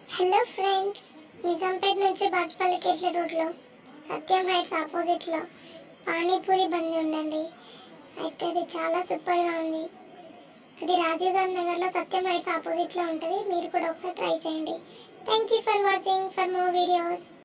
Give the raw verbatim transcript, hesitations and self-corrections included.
Hello friends, Nizampet నుంచి బాజ్పల్లి కేట్ల రోడ్లో సత్యం heights ఆపోజిట్లో పానీపూరి బండి ఉండండి. అయితే అది చాలా సూపర్గా ఉంది. అది రాజీవ్ గాంధీ నగర్లో సత్యం హైట్స్ ఆపోజిట్లో ఉంటుంది. మీరు కూడా ఒకసారి ట్రై చేయండి. Thank you for watching. For more videos.